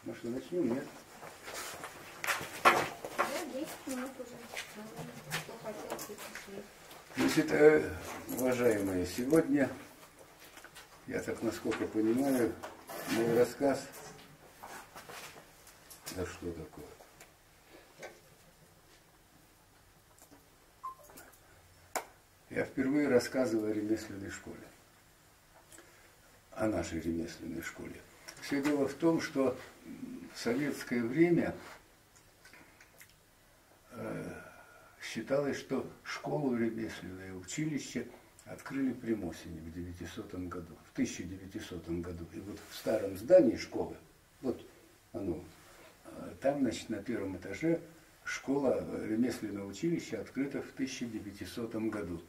Ну что, начнем, нет? Да, 10 минут уже. Кто хотел, те пришли. Значит, уважаемые, сегодня, я так насколько понимаю, мой рассказ, да что такое? Я впервые рассказываю о ремесленной школе, о нашей ремесленной школе. Все дело в том, что в советское время считалось, что школу ремесленное училище открыли при Мосине в 900 году, в 1900 году. И вот в старом здании школы, вот оно, там, значит, на первом этаже школа ремесленного училища открыта в 1900 году.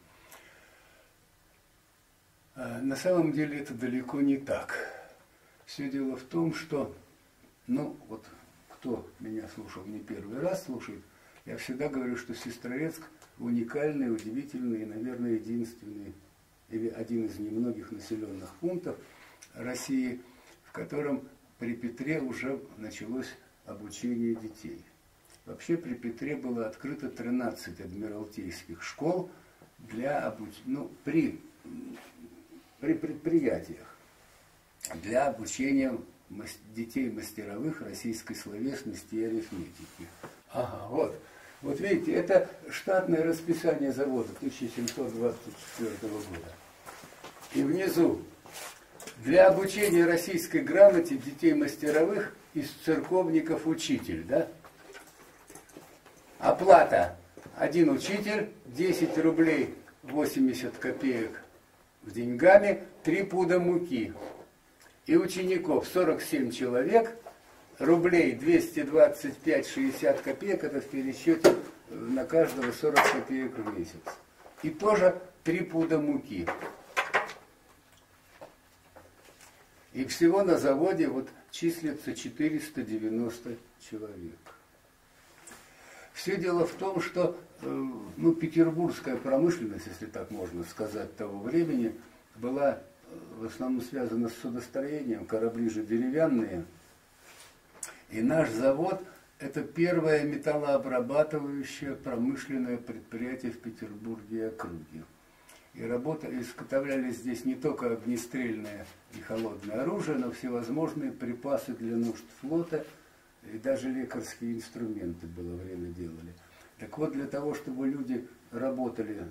На самом деле это далеко не так. Все дело в том, что, ну вот, кто меня слушал не первый раз, слушает, я всегда говорю, что Сестрорецк уникальный, удивительный и, наверное, единственный, или один из немногих населенных пунктов России, в котором при Петре уже началось обучение детей. Вообще при Петре было открыто 13 адмиралтейских школ для обучения, ну, при предприятиях для обучения детей мастеровых российской словесности и арифметики. Ага, вот. Вот видите, это штатное расписание завода 1724 года. И внизу: для обучения российской грамоте детей мастеровых из церковников учитель, да? Оплата: один учитель, 10 рублей 80 копеек в деньгами, 3 пуда муки. И учеников 47 человек, рублей 225-60 копеек, это в пересчете на каждого 40 копеек в месяц. И тоже 3 пуда муки. И всего на заводе вот числится 490 человек. Все дело в том, что ну, петербургская промышленность, если так можно сказать, того времени, была в основном связана с судостроением, корабли же деревянные. И наш завод – это первое металлообрабатывающее промышленное предприятие в Петербурге и округе. И изготовляли здесь не только огнестрельное и холодное оружие, но всевозможные припасы для нужд флота, и даже лекарские инструменты было время делали. Так вот, для того, чтобы люди работали,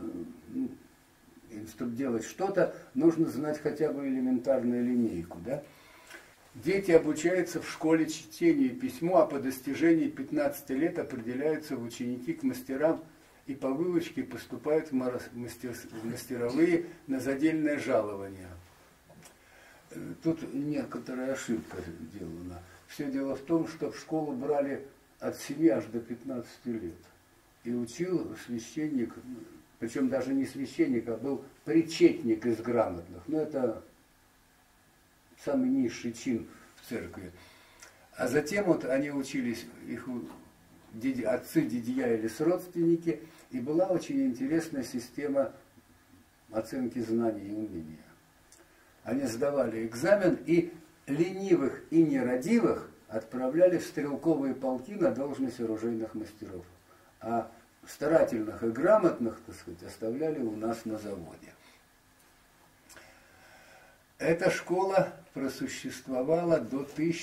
делать что-то, нужно знать хотя бы элементарную линейку, да? Дети обучаются в школе чтению и письму, а по достижении 15 лет определяются в ученики к мастерам и по выучке поступают в мастеровые на задельное жалование. Тут некоторая ошибка сделана. Все дело в том, что в школу брали от 7 аж до 15 лет. И учил священник, причем даже не священник, а был причетник из грамотных. Но это самый низший чин в церкви. А затем вот они учились, их отцы, дядья или родственники, и была очень интересная система оценки знаний и умения. Они сдавали экзамен, и ленивых и нерадивых отправляли в стрелковые полки на должность оружейных мастеров. А старательных и грамотных, так сказать, оставляли у нас на заводе. Эта школа просуществовала до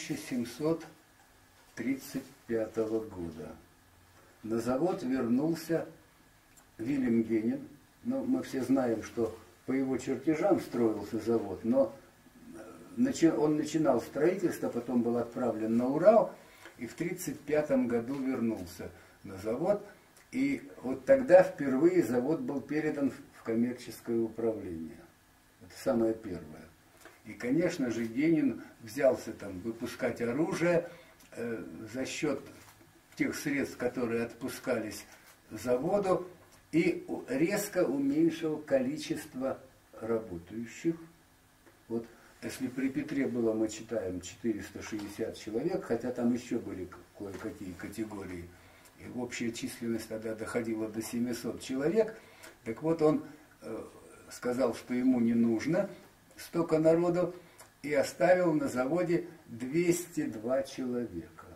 1735 года. На завод вернулся Вильям Генин. Но мы все знаем, что по его чертежам строился завод, но он начинал строительство, потом был отправлен на Урал, и в 1935 году вернулся на завод. И вот тогда впервые завод был передан в коммерческое управление. Это самое первое. И, конечно же, Генин взялся там выпускать оружие за счет тех средств, которые отпускались заводу, и резко уменьшил количество работающих. Вот если при Петре было, мы читаем, 460 человек, хотя там еще были кое-какие категории, и общая численность тогда доходила до 700 человек, так вот он сказал, что ему не нужно столько народу, и оставил на заводе 202 человека.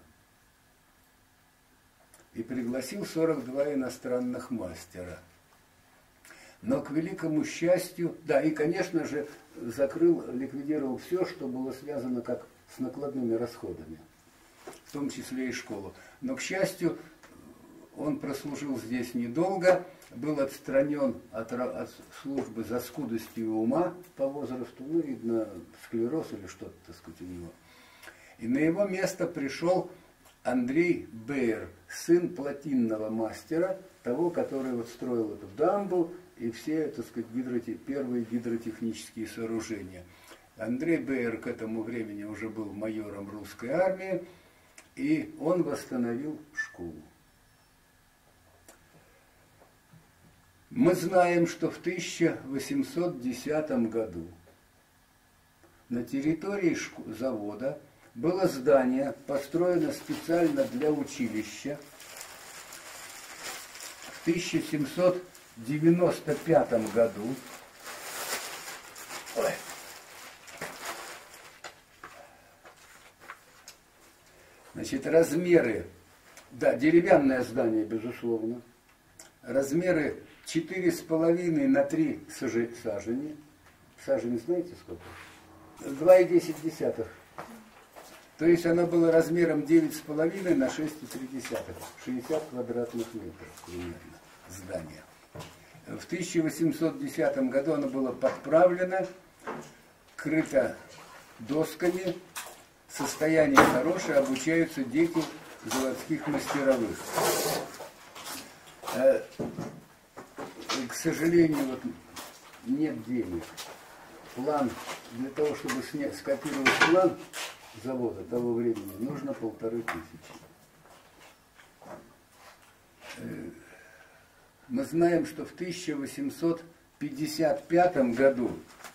И пригласил 42 иностранных мастера. Но к великому счастью, да, и, конечно же, ликвидировал все, что было связано как с накладными расходами, в том числе и школу. Но, к счастью, он прослужил здесь недолго, был отстранен от службы за скудостью ума по возрасту, ну, видно, склероз или что-то, так сказать, у него. И на его место пришел Андрей Бейер, сын плотинного мастера, того, который вот строил эту дамбу и все, так сказать, первые гидротехнические сооружения. Андрей Бейер к этому времени уже был майором русской армии, и он восстановил школу. Мы знаем, что в 1810 году на территории завода было здание, построено специально для училища. В 1795 году значит, размеры, да, деревянное здание, безусловно, размеры 4,5 на 3 сажени. Сажени знаете сколько? 2,10. То есть оно было размером 9,5 на 6,3. 60 квадратных метров примерно здание. В 1810 году оно было подправлено, крыто досками. Состояние хорошее, обучаются дети заводских мастеровых. К сожалению, вот нет денег. План, для того, чтобы скопировать план завода того времени, нужно 1500. Мы знаем, что в 1855 году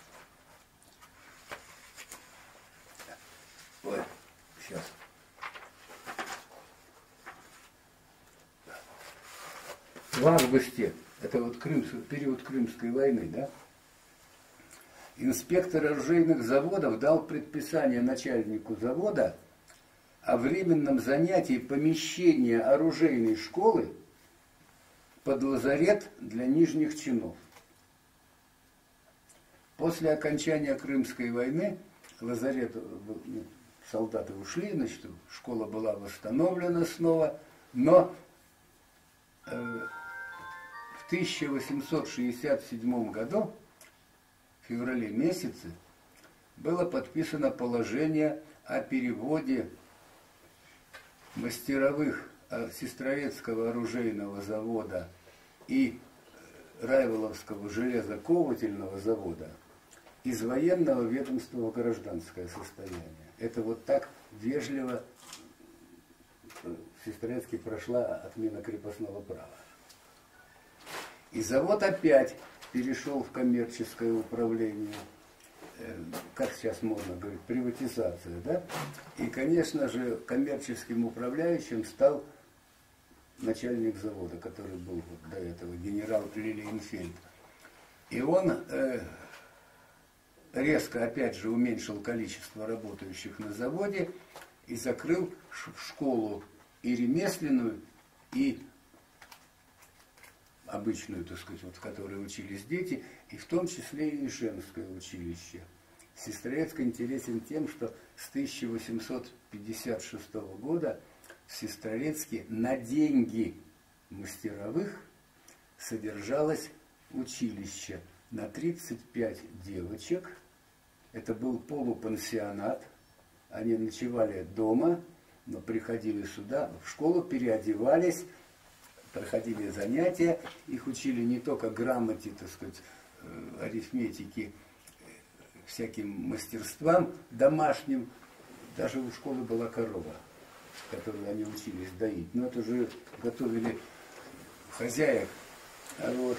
в августе, это вот период Крымской войны, да, инспектор оружейных заводов дал предписание начальнику завода о временном занятии помещения оружейной школы под лазарет для нижних чинов. После окончания Крымской войны лазарет, солдаты ушли, значит, школа была восстановлена снова, но в 1867 году, в феврале месяце, было подписано положение о переводе мастеровых Сестрорецкого оружейного завода и Райволовского железоковательного завода из военного ведомства в гражданское состояние. Это вот так вежливо в Сестрорецке прошла отмена крепостного права. И завод опять перешел в коммерческое управление, как сейчас можно говорить, приватизация, да? И, конечно же, коммерческим управляющим стал начальник завода, который был вот до этого, генерал Лилиенфельд. И он резко, опять же, уменьшил количество работающих на заводе и закрыл школу и ремесленную, и обычную, так сказать, вот, в которой учились дети, и в том числе и женское училище. Сестрорецк интересен тем, что с 1856 года в Сестрорецке на деньги мастеровых содержалось училище на 35 девочек. Это был полупансионат. Они ночевали дома, но приходили сюда, в школу, переодевались, проходили занятия. Их учили не только грамоте, так сказать, арифметике, всяким мастерствам домашним. Даже у школы была корова, которую они учились доить. Но это же готовили хозяев. Вот.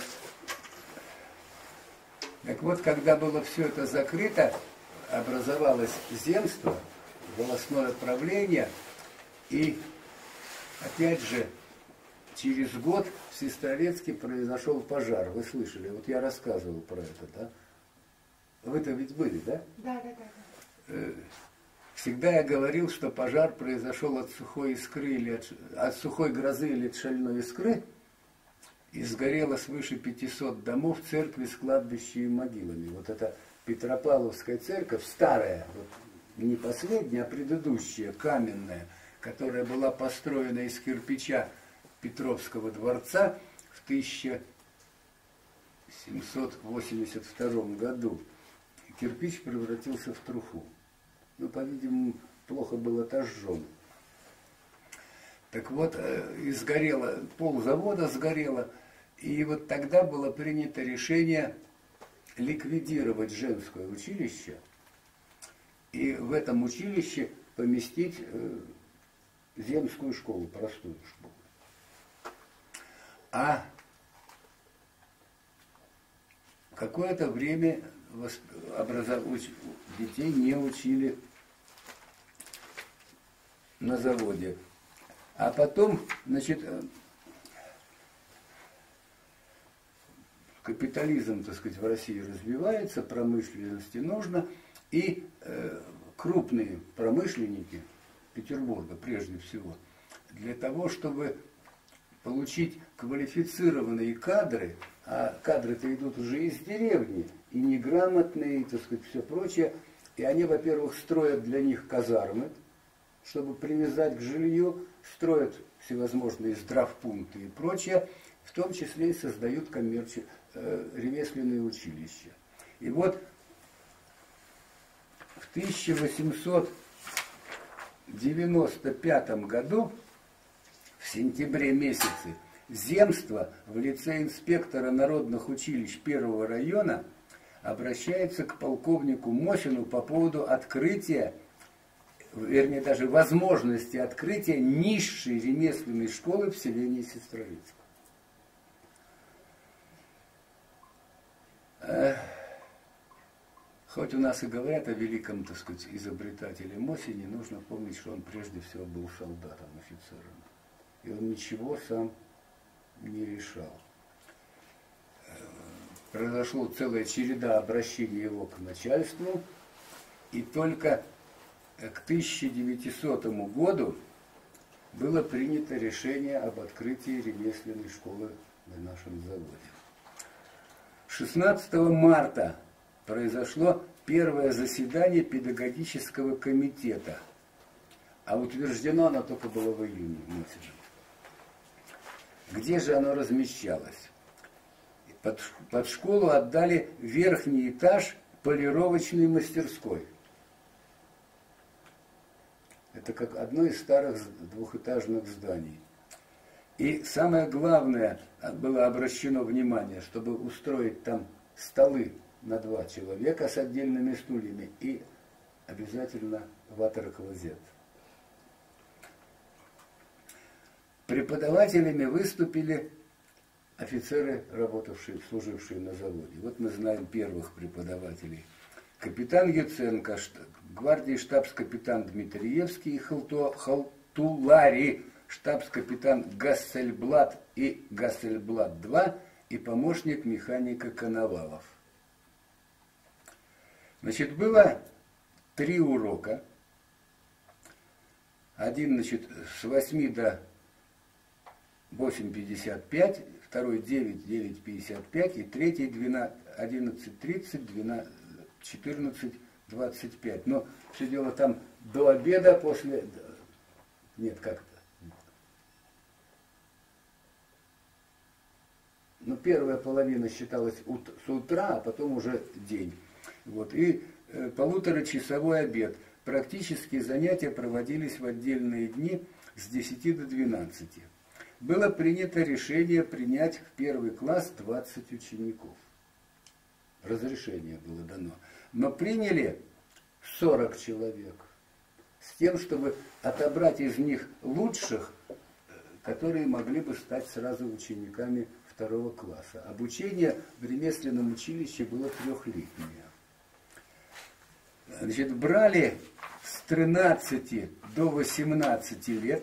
Так вот, когда было все это закрыто, образовалось земство, волостное правление, и опять же через год в Сестрорецке произошел пожар. Вы слышали? Вот я рассказывал про это, да? Вы-то ведь были, да? Да. всегда я говорил, что пожар произошел от сухой искры или от сухой грозы или от шальной искры, и сгорело свыше 500 домов, церкви с кладбищем и могилами. Вот эта Петропавловская церковь, старая, вот, не последняя, а предыдущая, каменная, которая была построена из кирпича Петровского дворца в 1782 году. Кирпич превратился в труху. Ну, по-видимому, плохо был отожжен. Так вот, и сгорело, ползавода сгорело, и вот тогда было принято решение ликвидировать женское училище и в этом училище поместить земскую школу, простую школу. А какое-то время детей не учили на заводе. А потом, значит, капитализм, так сказать, в России развивается, промышленности нужно, и крупные промышленники Петербурга, прежде всего, для того, чтобы получить квалифицированные кадры, а кадры-то идут уже из деревни, и неграмотные, и, так сказать, все прочее, и они, во-первых, строят для них казармы, чтобы привязать к жилью, строят всевозможные здравпункты и прочее, в том числе и создают ремесленные училища. И вот в 1895 году, в сентябре месяце, земство в лице инспектора народных училищ первого района обращается к полковнику Мосину по поводу открытия, вернее даже возможности открытия низшей ремесленной школы в селении Сестрорецк. Хоть у нас и говорят о великом, так сказать, изобретателе Мосине, нужно помнить, что он прежде всего был солдатом, офицером. И он ничего сам не решал. Произошла целая череда обращений его к начальству, и только к 1900 году было принято решение об открытии ремесленной школы на нашем заводе. 16 марта произошло первое заседание педагогического комитета, а утверждено оно только было в июне месяце. Где же оно размещалось? Под школу отдали верхний этаж полировочной мастерской. Это как одно из старых двухэтажных зданий. И самое главное, было обращено внимание, чтобы устроить там столы на 2 человека с отдельными стульями и обязательно ватер-клозет. Преподавателями выступили офицеры, работавшие, служившие на заводе. Вот мы знаем первых преподавателей. Капитан Юценко, гвардии штабс-капитан Дмитриевский и Халтулари, штабс-капитан Гассельблат и Гассельблат-2 и помощник механика Коновалов. Значит, было 3 урока. Один, значит, с 8 до 8:55, второй 9:55 и третий 11:30, 14:25. Но все дело там до обеда, после... Нет, как-то. Но первая половина считалась с утра, а потом уже день. Вот. И полуторачасовой обед. Практически занятия проводились в отдельные дни с 10 до 12. Было принято решение принять в первый класс 20 учеников. Разрешение было дано. Но приняли 40 человек. С тем, чтобы отобрать из них лучших, которые могли бы стать сразу учениками 2 класса. Обучение в ремесленном училище было 3-летнее. Значит, брали с 13 до 18 лет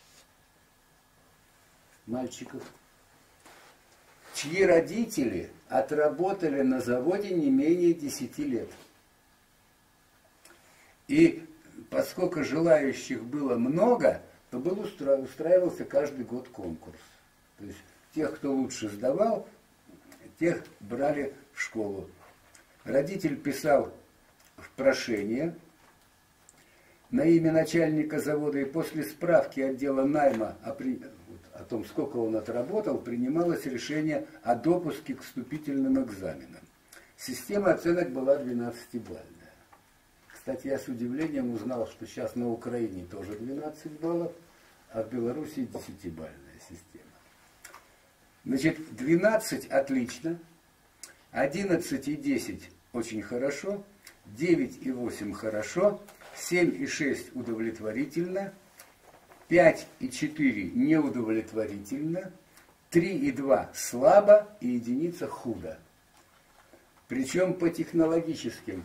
мальчиков, чьи родители отработали на заводе не менее 10 лет. И поскольку желающих было много, то устраивался каждый год конкурс. То есть тех, кто лучше сдавал, тех брали в школу. Родитель писал прошение на имя начальника завода, и после справки отдела найма о том, сколько он отработал, принималось решение о допуске к вступительным экзаменам. Система оценок была 12-бальная. Кстати, я с удивлением узнал, что сейчас на Украине тоже 12 баллов, а в Беларуси 10-бальная система. Значит, 12 отлично, 11 и 10 очень хорошо, 9 и 8 хорошо, 7 и 6 удовлетворительно, 5 и 4 неудовлетворительно, 3 и 2 слабо и единица худо. Причем по технологическим,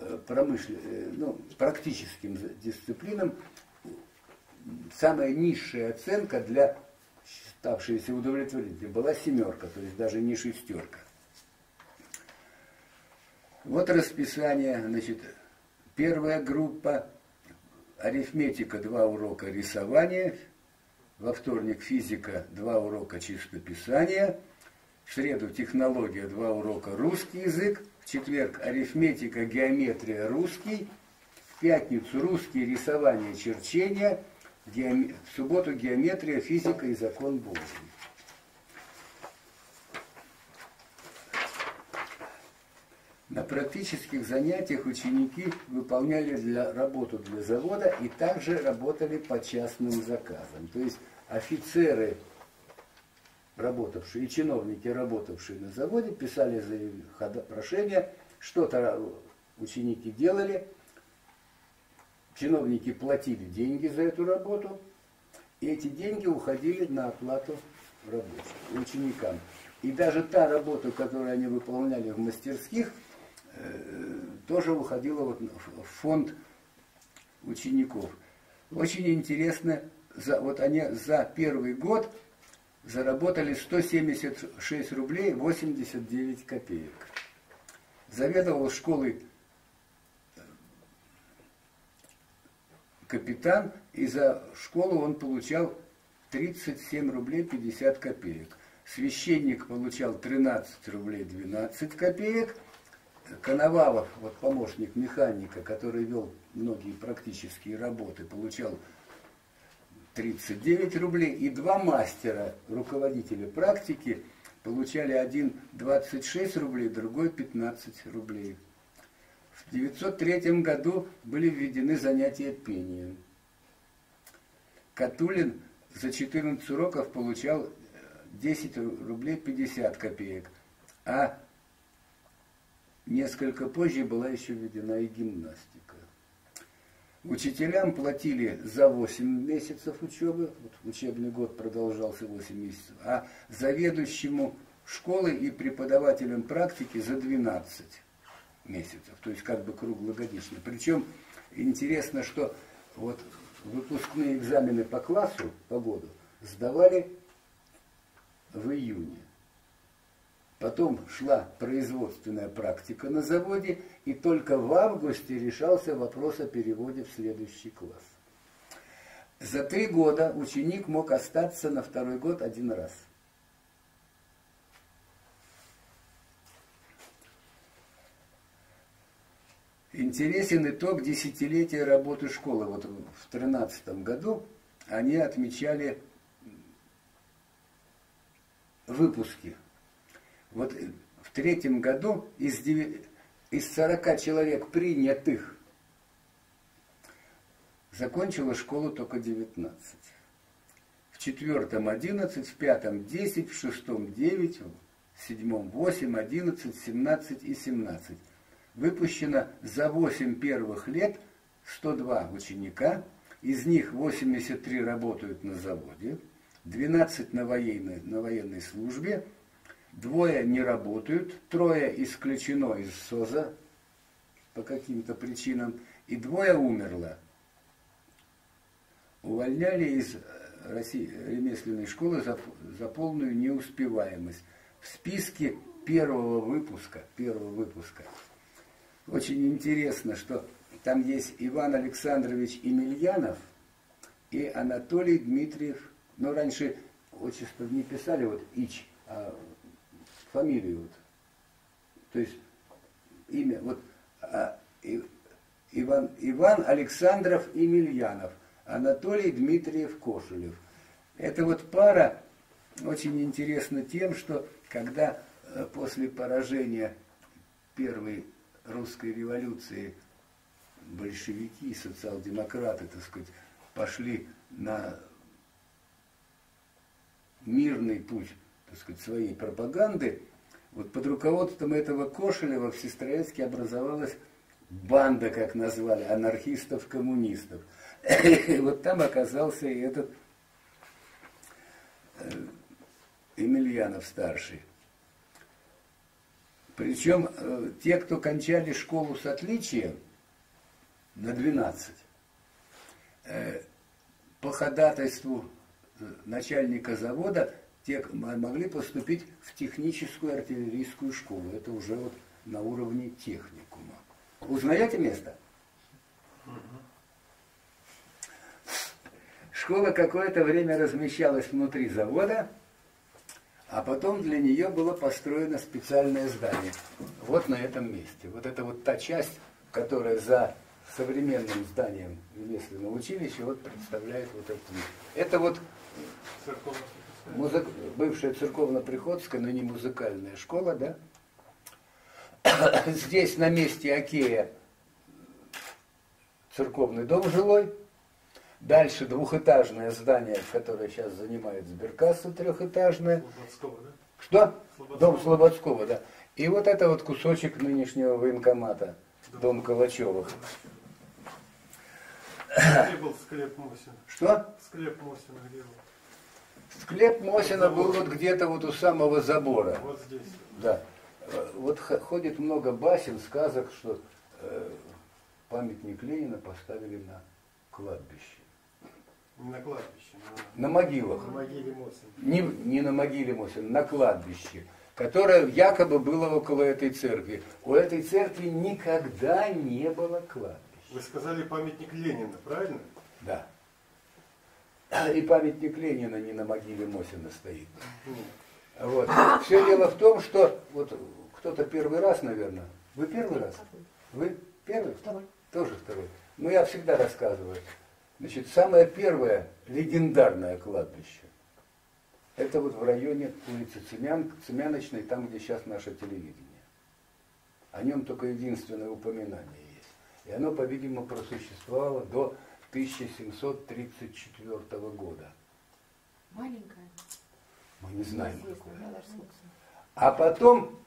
практическим дисциплинам самая низшая оценка для считавшейся удовлетворительной была 7, то есть даже не 6. Вот расписание, значит, первая группа арифметика 2 урока рисования, во вторник физика 2 урока чистописания, в среду технология 2 урока русский язык, в четверг арифметика, геометрия, русский, в пятницу русский, рисование, черчение, в субботу геометрия, физика и закон Божий. На практических занятиях ученики выполняли работу для завода и также работали по частным заказам. То есть офицеры, работавшие, и чиновники, работавшие на заводе, писали прошения, что-то ученики делали, чиновники платили деньги за эту работу, и эти деньги уходили на оплату рабочим, ученикам. И даже та работа, которую они выполняли в мастерских, тоже уходила в фонд учеников. Очень интересно, они за первый год заработали 176 рублей 89 копеек. Заведовал школой капитан, и за школу он получал 37 рублей 50 копеек. Священник получал 13 рублей 12 копеек. Коновалов, помощник механика, который вел многие практические работы, получал 39 рублей. И 2 мастера, руководителя практики, получали один 26 рублей, другой 15 рублей. В 1903 году были введены занятия пением. Катулин за 14 уроков получал 10 рублей 50 копеек. А несколько позже была еще введена и гимнастика. Учителям платили за 8 месяцев учебы, учебный год продолжался 8 месяцев, а заведующему школы и преподавателям практики за 12 месяцев, то есть как бы круглогодично. Причем интересно, что выпускные экзамены по классу, по году, сдавали в июне. Потом шла производственная практика на заводе, и только в августе решался вопрос о переводе в следующий класс. За 3 года ученик мог остаться на 2-й год 1 раз. Интересен итог десятилетия работы школы. В 2013 году они отмечали выпуски. В 2003 году из 40 человек принятых закончила школу только 19. В 4-м 11, в 5-м 10, в 6-м 9, в 7-м 8, 11, 17 и 17. Выпущено за 8 первых лет 102 ученика, из них 83 работают на заводе, 12 на военной службе, 2 не работают, 3 исключено из СОЗа по каким-то причинам, и 2 умерло. Увольняли из ремесленной школы за полную неуспеваемость. В списке первого выпуска. Очень интересно, что там есть Иван Александрович Емельянов и Анатолий Дмитриев. Ну, раньше отчество не писали вот Ич, а фамилию вот. То есть имя вот Иван Александров Емельянов, Анатолий Дмитриев Кошелев. Это вот пара очень интересна тем, что когда после поражения Первой русской революции большевики и социал-демократы, так сказать, пошли на мирный путь, так сказать, своей пропаганды, вот под руководством этого Кошелева в Сестрорецке образовалась банда, как назвали, анархистов-коммунистов. И вот там оказался и этот Емельянов-старший. Причем те, кто кончали школу с отличием на 12, по ходатайству начальника завода, те могли поступить в техническую артиллерийскую школу. Это уже вот на уровне техникума. Узнаете место? Школа какое-то время размещалась внутри завода, а потом для нее было построено специальное здание. Вот на этом месте. Вот это вот та часть, которая за современным зданием ремесленного училища вот представляет вот это. Это вот бывшая церковно-приходская, но не музыкальная школа, да? Здесь на месте Окея церковный дом жилой. Дальше двухэтажное здание, которое сейчас занимает сберкасса, трехэтажное. Слободского, да? Что? Слободского. Дом Слободского, да. И вот это вот кусочек нынешнего военкомата, дом Калачевых. Где был склеп Мосина? Что? Склеп Мосина где был? Склеп Мосина был вот где-то вот у самого забора. Вот здесь. Да. Вот ходит много басен, сказок, что памятник Ленина поставили на кладбище. Не на кладбище, На могилах. на могиле Мосина. Не на могиле Мосина, на кладбище, которое якобы было около этой церкви. У этой церкви никогда не было кладбища. Вы сказали памятник Ленина, правильно? Да. И памятник Ленина не на могиле Мосина стоит. Вот. Все дело в том, что вот кто-то первый раз, наверное. Вы первый раз? Вы первый? Второй. Тоже второй. Ну, я всегда рассказываю. Значит, самое первое легендарное кладбище. Это вот в районе улицы Цемяночной, там, где сейчас наше телевидение. О нем только единственное упоминание есть. И оно, по-видимому, просуществовало до 1734 года. Маленькая. Мы не знаем. Неизвестно, какое. да, даже сколько. А потом,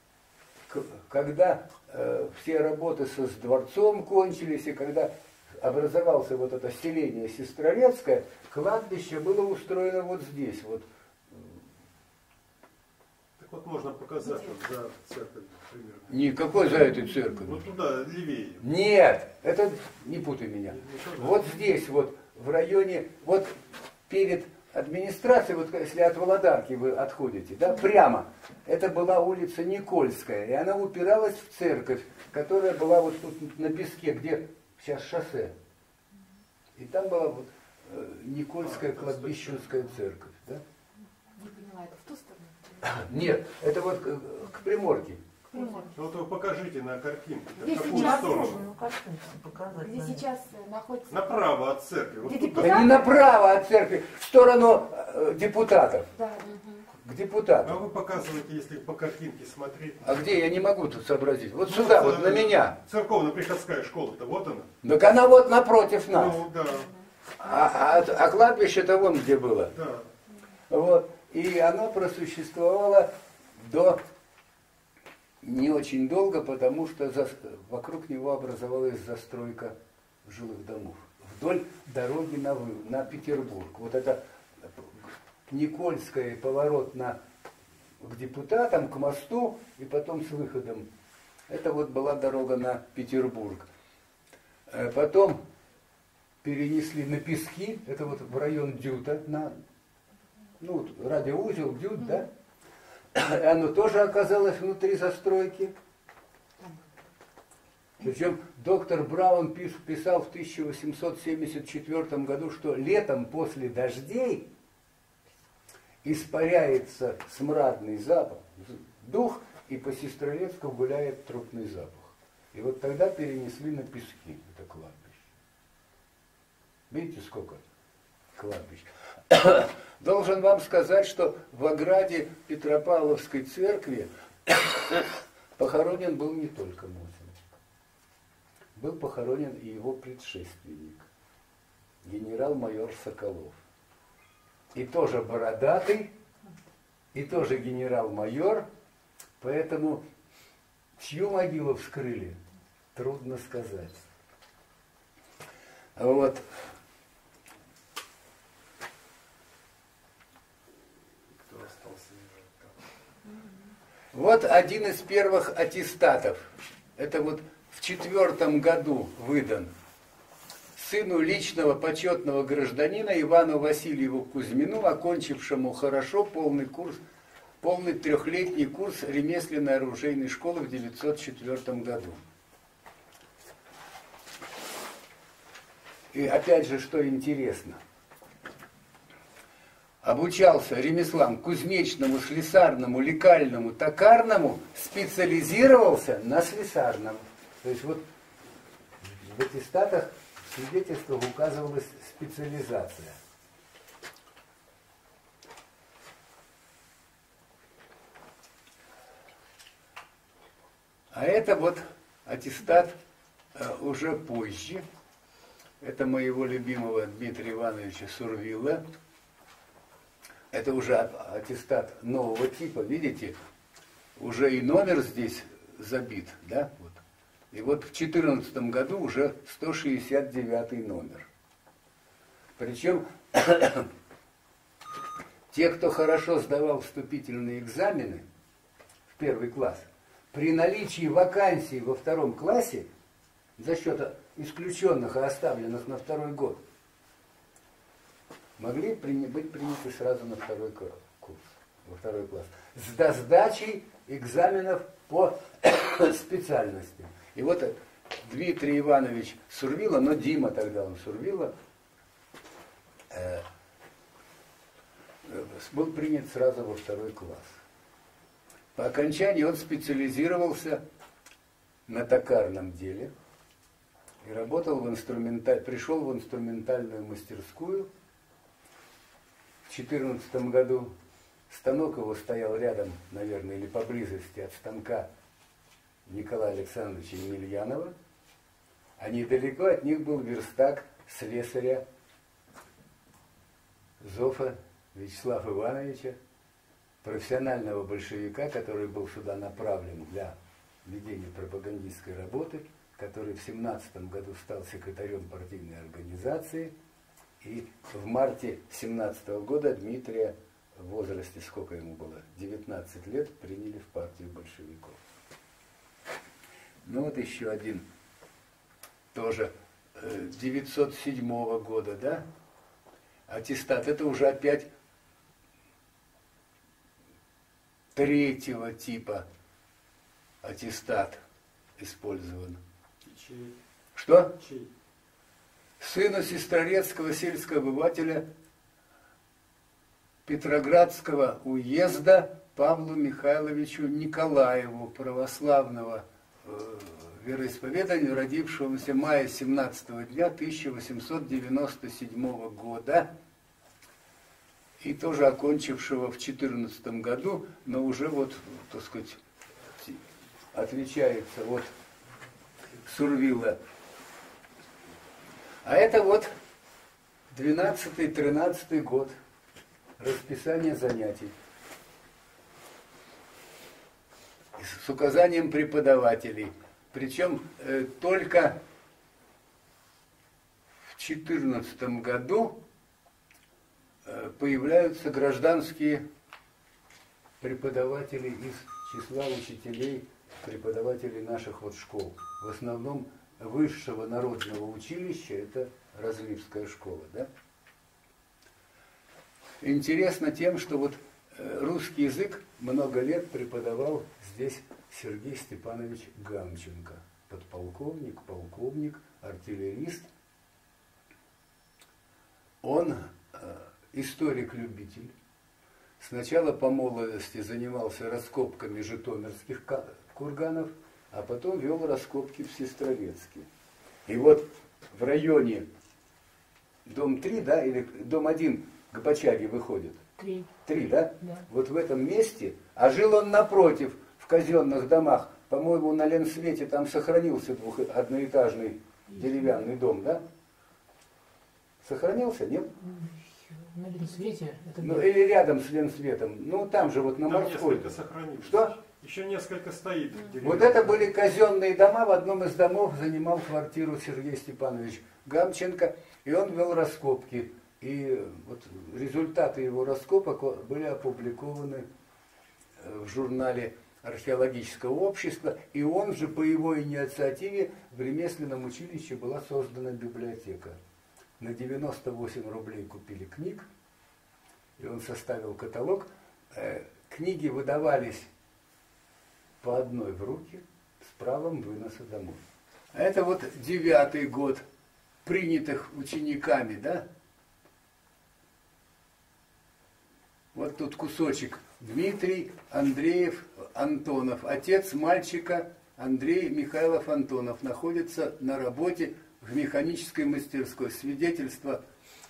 когда все работы с дворцом кончились, и когда образовался вот это селение Сестрорецкое, кладбище было устроено вот здесь. Вот. Так вот можно показать вот за церковь примерно. Никакой за этой церковью. Вот туда, левее. Нет, это не путай меня. Вот здесь, вот в районе, вот перед администрацией, вот если от Володарки вы отходите, да, прямо, это была улица Никольская, и она упиралась в церковь, которая была вот тут на песке, где сейчас шоссе. И там была вот Никольская кладбищенская церковь, да? Не поняла, это в ту сторону? Нет, это вот к Приморке. Приморке. Вот вы покажите на картинке. Где В какую сейчас? сторону? Где сейчас находится... Направо от церкви. Вот Где туда. Да не направо от церкви, в сторону депутатов. Да. К А депутатам. вы показываете, если по картинке смотреть. А где, я не могу тут сообразить. Вот сюда, вот на меня. Церковно-приходская школа-то, вот она. Так она вот напротив нас. Ну, да, А кладбище-то вон где было. да. Вот. И оно просуществовало до не очень долго, потому что вокруг него образовалась застройка жилых домов. Вдоль дороги на Петербург. Вот это Никольская, поворот к депутатам, к мосту, и потом с выходом. Это вот была дорога на Петербург. Потом перенесли на Пески, это вот в район Дюта, вот радиоузел Дют, да? И оно тоже оказалось внутри застройки. Причем доктор Браун писал в 1874 году, что летом после дождей испаряется смрадный запах, дух, и по Сестрорецку гуляет трупный запах. И вот тогда перенесли на Пески это кладбище. Видите, сколько кладбищ? Должен вам сказать, что в ограде Петропавловской церкви похоронен был не только Мосин. Был похоронен и его предшественник, генерал-майор Соколов. И тоже бородатый, и тоже генерал-майор, поэтому чью могилу вскрыли, трудно сказать. Вот. Кто остался? Вот один из первых аттестатов. Это вот в 4 году выдан сыну личного почетного гражданина Ивану Васильеву Кузьмину, окончившему хорошо полный 3-летний курс ремесленной оружейной школы в 1904 году. И опять же, что интересно, обучался ремеслам кузнечному, слесарному, лекальному, токарному, специализировался на слесарном. То есть вот в аттестатах, в свидетельствах указывалась специализация. А это вот аттестат уже позже. Это моего любимого Дмитрия Ивановича Сурвилла. Это уже аттестат нового типа, видите? Уже и номер здесь забит, да? Вот. И вот в 2014 году уже 169 номер. Причем те, кто хорошо сдавал вступительные экзамены в 1 класс, при наличии вакансий во 2 классе, за счет исключенных и оставленных на 2 год, могли быть приняты сразу на 2 курс, во 2 класс, с сдачей экзаменов по специальности. И вот Дмитрий Иванович Сурвилла, но Дима тогда он Сурвилла, был принят сразу во 2 класс. По окончании он специализировался на токарном деле и работал пришел в инструментальную мастерскую. В 2014 году станок его стоял рядом, наверное, или поблизости от станка Николая Александровича Емельянова, а недалеко от них был верстак слесаря Зофа Вячеслава Ивановича, профессионального большевика, который был сюда направлен для ведения пропагандистской работы, который в 1917 году стал секретарем партийной организации, и в марте 1917 года Дмитрия в возрасте, сколько ему было, 19 лет, приняли в партию большевиков. Ну вот еще один, тоже 907 года, да, аттестат. Это уже опять 3-го типа аттестат использован. Чей? Что? Чей? Сыну сестрорецкого сельского обывателя Петроградского уезда Павлу Михайловичу Николаеву, православного вероисповедания, родившемуся мая 17 дня 1897 года и тоже окончившего в 2014 году, но уже вот, так сказать, отличается от Сурвилла. А это вот 12-13 год, расписание занятий с указанием преподавателей. Причем только в 2014 году появляются гражданские преподаватели из числа учителей, преподавателей наших вот школ. В основном высшего народного училища, это Разливская школа, да? Интересно тем, что вот русский язык много лет преподавал здесь Сергей Степанович Гамченко, подполковник, полковник, артиллерист. Он историк-любитель. Сначала по молодости занимался раскопками житомирских курганов, а потом вел раскопки в Сестрорецке. И вот в районе дом 3, да, или дом 1 к Бочаге выходит? 3. 3, да? Да. Вот в этом месте, а жил он напротив, в казенных домах. По-моему, на Ленсвете там сохранился одноэтажный деревянный дом, да? Сохранился, нет? На Ленсвете? Это Ну, где? или рядом с Ленсветом. Ну, там же вот на Там Морской. несколько сохранилось. Что? Еще несколько стоит. Вот это были казенные дома. В одном из домов занимал квартиру Сергей Степанович Гамченко. И он вел раскопки. И вот результаты его раскопок были опубликованы в журнале археологического общества. И он же по его инициативе в ремесленном училище была создана библиотека. На 98 рублей купили книг, и он составил каталог. Книги выдавались по одной в руки с правом выноса домой. А это вот 9-й год принятых учениками, да? Вот тут кусочек. Дмитрий Андреев Антонов, отец мальчика Андрей Михайлов Антонов, находится на работе в механической мастерской. Свидетельство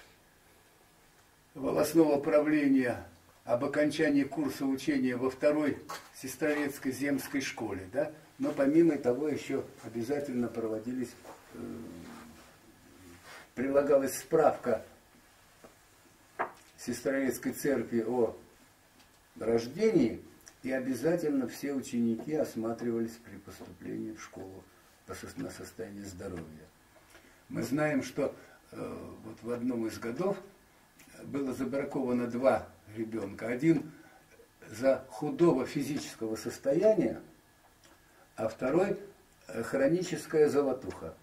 волосного правления об окончании курса учения во 2-й Сестрорецкой земской школе. Да? Но помимо того еще обязательно прилагалась справка Сестрорецкой церкви о рождении, и обязательно все ученики осматривались при поступлении в школу на состояние здоровья. Мы знаем, что вот в одном из годов было забраковано 2 ребенка. Один за худого физического состояния, а второй хроническая золотуха.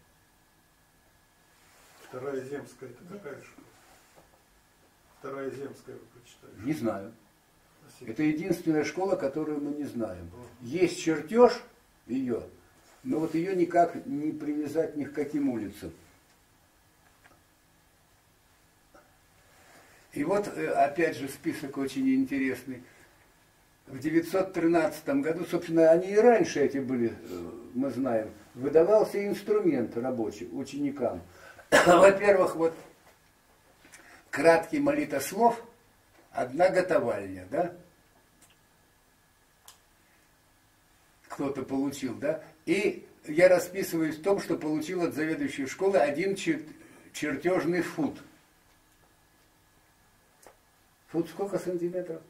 2-я земская, это какая школа? 2-я земская вы прочитали? Не знаю. Спасибо. Это единственная школа, которую мы не знаем. Есть чертеж ее, но вот ее никак не привязать ни к каким улицам. И вот, опять же, список очень интересный. В 913 году, собственно, они и раньше эти были, мы знаем, выдавался инструмент рабочий ученикам. Во-первых, вот краткий молитослов, 1 готовальня, да? Кто-то получил, да? И я расписываюсь в том, что получил от заведующей школы 1 чертежный фут. Фут сколько сантиметров?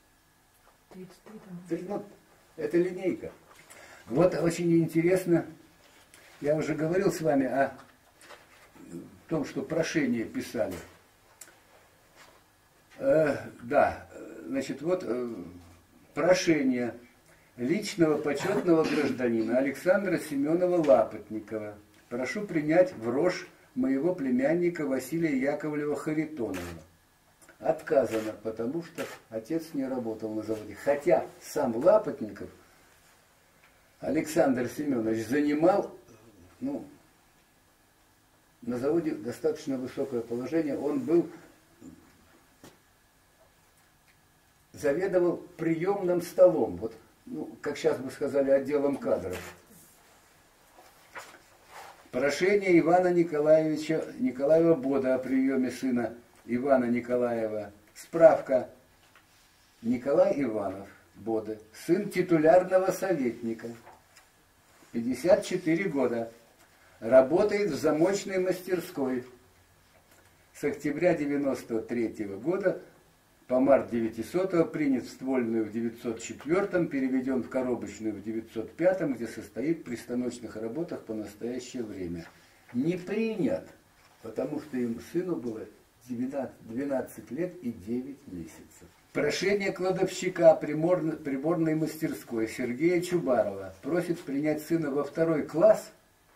33 там. Ну, это линейка. Вот очень интересно, я уже говорил с вами о том, что прошение писали. Да, значит, вот прошение личного почетного гражданина Александра Семенова Лапотникова. Прошу принять в рожь моего племянника Василия Яковлева Харитонова. Отказано, потому что отец не работал на заводе. Хотя сам Лапотников Александр Семенович занимал, ну, на заводе достаточно высокое положение. Он заведовал приемным столом, вот, ну, как сейчас бы сказали, отделом кадров. Прошение Ивана Николаева Бода о приеме сына Ивана Николаева. Справка. Николай Иванов Боды, сын титулярного советника, 54 года, работает в замочной мастерской. С октября 93 года по март 900 принят в ствольную в 904, переведен в коробочную в 905, где состоит при станочных работах по настоящее время. Не принят, потому что ему сыну было 12 лет и 9 месяцев. Прошение кладовщика приборной мастерской Сергея Чубарова просит принять сына во 2 класс.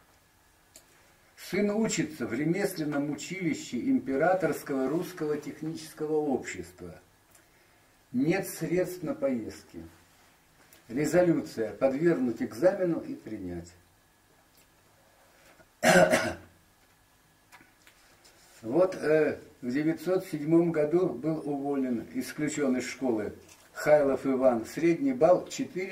Сын учится в ремесленном училище Императорского русского технического общества. Нет средств на поездки. Резолюция: подвергнуть экзамену и принять. Вот в 907 году был уволен, исключен из школы Хайлов Иван. Средний балл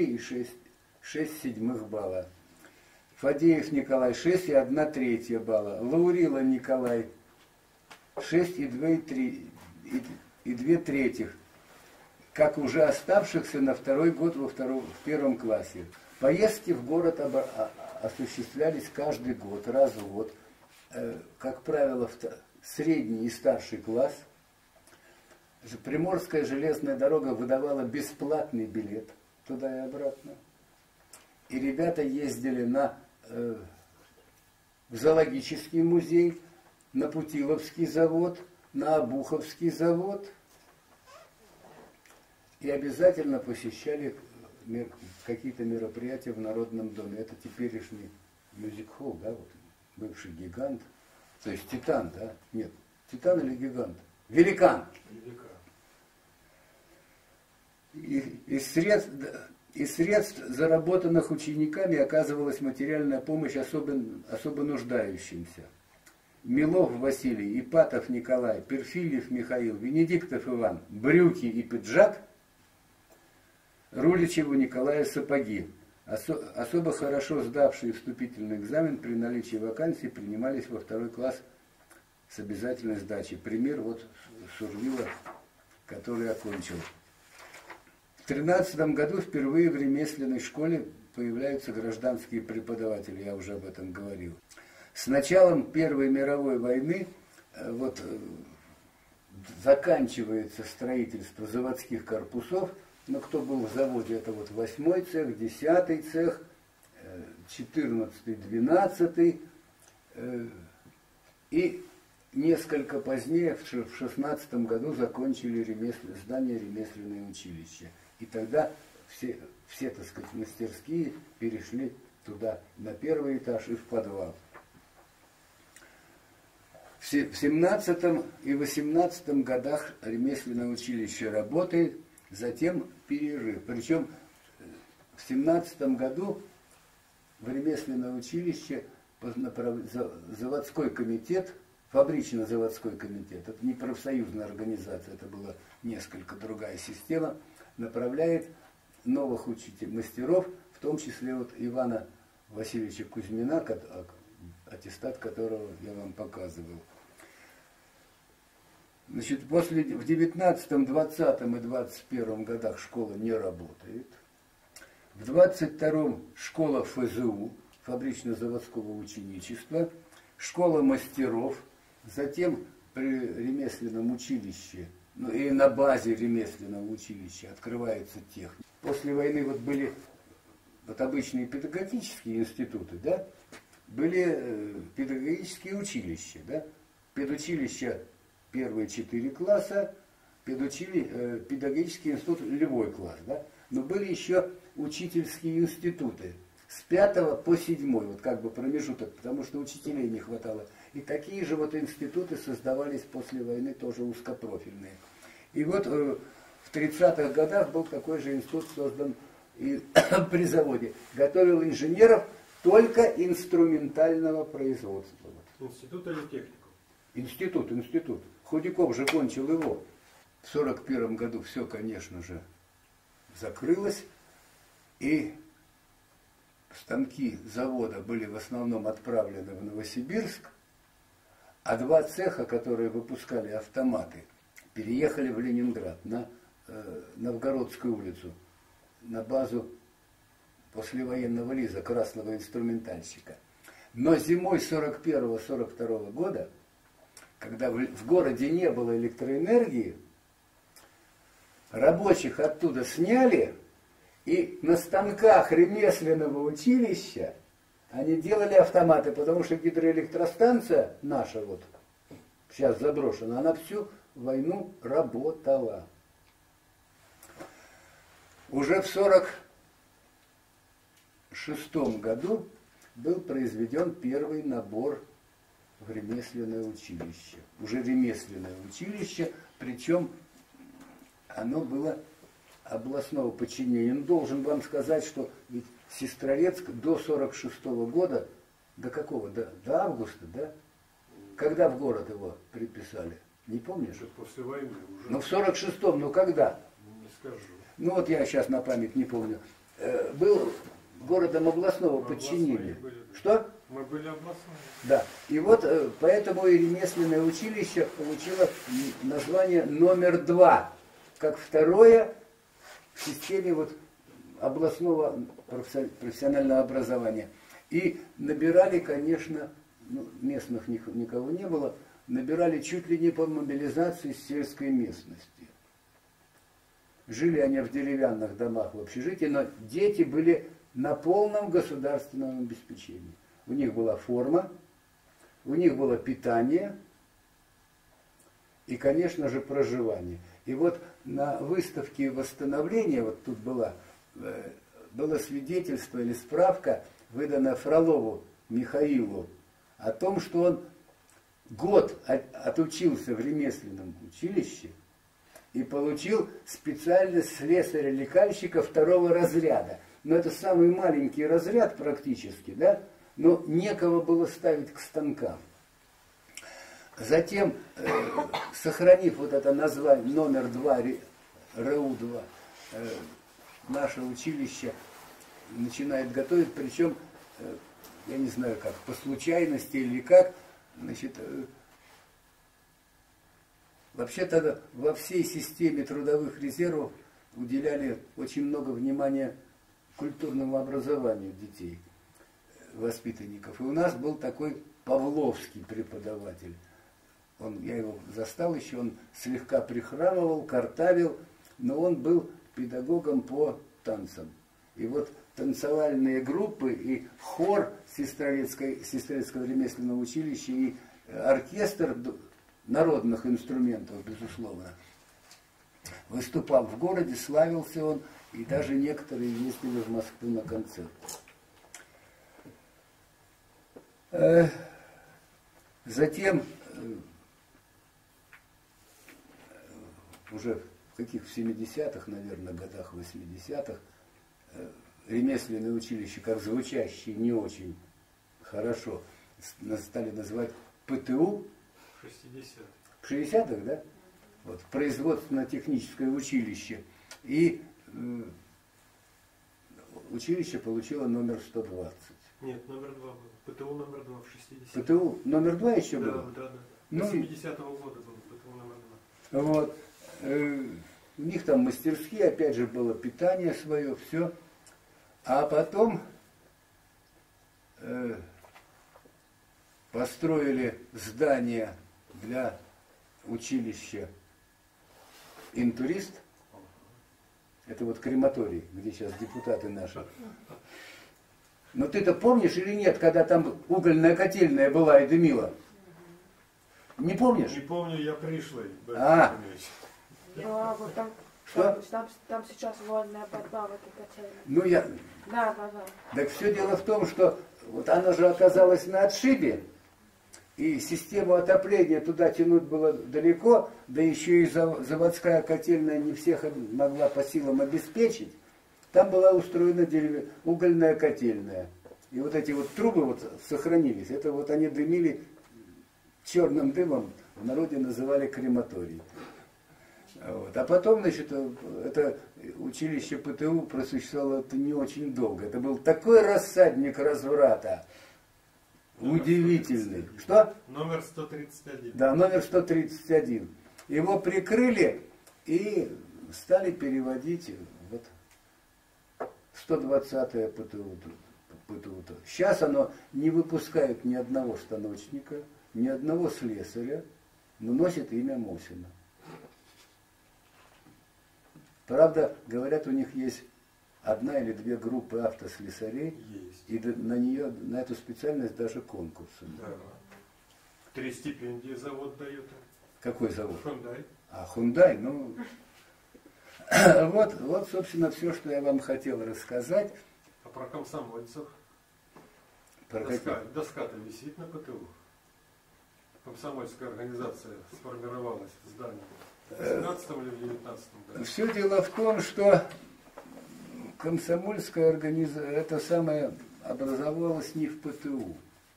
4,6 балла. Фадеев Николай 6,1 балла. Лаурила Николай 6,2 как уже оставшихся на второй год в первом классе. Поездки в город осуществлялись каждый год, раз в год. Как правило, в средний и старший класс. Приморская железная дорога выдавала бесплатный билет туда и обратно. И ребята ездили в зоологический музей, на Путиловский завод, на Обуховский завод. И обязательно посещали какие-то мероприятия в Народном доме. Это теперешний мюзик-холл, да, вот, бывший Гигант. То есть Титан, да? Нет, Титан или Гигант? Великан. Из средств, заработанных учениками, оказывалась материальная помощь особо нуждающимся. Милов Василий, Ипатов Николай, Перфильев Михаил, Венедиктов Иван, брюки и пиджак, Руличеву Николаю сапоги. Особо хорошо сдавшие вступительный экзамен при наличии вакансий принимались во второй класс с обязательной сдачей. Пример вот Сурвила, который окончил. В 13 году впервые в ремесленной школе появляются гражданские преподаватели, я уже об этом говорил. С началом Первой мировой войны вот, заканчивается строительство заводских корпусов. Но кто был в заводе, это вот 8-й цех, 10-й цех, 14-й, 12-й. И несколько позднее, в 16 году, закончили здание ремесленное училище. И тогда все, так сказать, мастерские перешли туда, на первый этаж и в подвал. В 17 и 18 годах ремесленное училище работает, затем перерыв. Причем в 17 году в ремесленное училище заводской комитет, фабрично-заводской комитет, это не профсоюзная организация, это была несколько другая система, направляет новых учителей, мастеров, в том числе вот Ивана Васильевича Кузьмина, аттестат которого я вам показывал. Значит, в 19, 20 и 21 годах школа не работает. В 22-м школа ФЗУ, фабрично-заводского ученичества, школа мастеров, затем при ремесленном училище, ну и на базе ремесленного училища открывается техника. После войны вот были вот обычные педагогические институты, да, были педагогические училища, да, педучилища первые 4 класса, педагогический институт любой класс, да, но были еще учительские институты с 5 по 7, вот как бы промежуток, потому что учителей не хватало. И такие же вот институты создавались после войны, тоже узкопрофильные. И вот в 30-х годах был такой же институт создан и при заводе. Готовил инженеров только инструментального производства. Институт или технику? Институт. Худяков же кончил его. В 1941 году все, конечно же, закрылось. И станки завода были в основном отправлены в Новосибирск, а 2 цеха, которые выпускали автоматы, переехали в Ленинград, на Новгородскую улицу, на базу послевоенного ЛИЗа, красного инструментальщика. Но зимой 1941-1942 года, когда в городе не было электроэнергии, рабочих оттуда сняли, и на станках ремесленного училища они делали автоматы, потому что гидроэлектростанция наша, вот, сейчас заброшена, она всю войну работала. Уже в 1946 году был произведен первый набор в ремесленное училище. Уже ремесленное училище, причем оно было областного подчинения. Но должен вам сказать, что ведь Сестрорецк до 1946 года До какого? До августа, да? Когда в город его приписали? Не помнишь? Уже после войны уже. Ну в 46-м, ну когда? Не скажу. Ну вот я сейчас на память не помню. Был городом областного Мы подчинения. областные были, да. Что? Мы были областные. Да. И вот поэтому и ремесленное училище получило название номер 2, как второе в системе вот областного профессионального образования. И набирали, конечно, ну, местных никого не было, набирали чуть ли не по мобилизации с сельской местности. Жили они в деревянных домах в общежитии, но дети были на полном государственном обеспечении. У них была форма, у них было питание и, конечно же, проживание. И вот на выставке восстановления, вот тут было свидетельство или справка, выдана Фролову Михаилу, о том, что он год отучился в ремесленном училище и получил специальность слесаря-лекальщика 2-го разряда. Но это самый маленький разряд практически, да? Но некого было ставить к станкам. Затем, сохранив вот это название номер 2, РУ-2, наше училище начинает готовить, причем, я не знаю как, по случайности или как, значит, вообще-то во всей системе трудовых резервов уделяли очень много внимания культурному образованию детей, воспитанников. И у нас был такой Павловский преподаватель. Я его застал еще, он слегка прихрамывал, картавил, но он был педагогом по танцам. И вот танцевальные группы и хор Сестрорецкого ремесленного училища и оркестр народных инструментов, безусловно, выступал в городе, славился он, и даже некоторые ездили в Москву на концерт. Затем, уже в каких, в 70-х, наверное, годах, 80-х, ремесленное училище, как звучащее не очень хорошо, стали называть ПТУ. В 60-х. В 60-х, да? Вот, производственно-техническое училище. И училище получило номер 120. Нет, номер 2 был. ПТУ номер 2 в 60-х. ПТУ номер 2 еще да, было? Да, да. Ну, 70-го года был ПТУ номер 2. Вот. У них там мастерские, опять же, было питание свое, все. А потом построили здание для училища «Интурист». Это вот крематорий, где сейчас депутаты наши. Но ты-то помнишь или нет, когда там угольная котельная была и дымила? Не помнишь? Не помню, я пришлый. А. Да, вот там, Что? там сейчас вольная борьба в этой котельной. Ну я... Да. Так все дело в том, что вот она же оказалась на отшибе, и систему отопления туда тянуть было далеко, да еще и заводская котельная не всех могла по силам обеспечить. Там была устроена угольная котельная. И вот эти вот трубы вот сохранились. Это вот они дымили черным дымом, в народе называли крематорий. Вот. А потом, значит, это училище ПТУ просуществовало это не очень долго. Это был такой рассадник разврата. Удивительный. Что? Номер 131. Да, номер 131. Его прикрыли и стали переводить вот 120-е ПТУ. Сейчас оно не выпускает ни одного станочника, ни одного слесаря, но носит имя Мосина. Правда, говорят, у них есть 1 или 2 группы автослесарей, Есть. и на эту специальность даже конкурсы. Да. 3 стипендии завод дает. Какой завод? Hyundai. А, Hyundai, ну... вот, собственно, все, что я вам хотел рассказать. А про комсомольцев? Про Доска-то висит на ПТУ. Комсомольская организация сформировалась в здании. В 18 или в 19 году? Все дело в том, что комсомольская организация, это самое, образовалась не в ПТУ.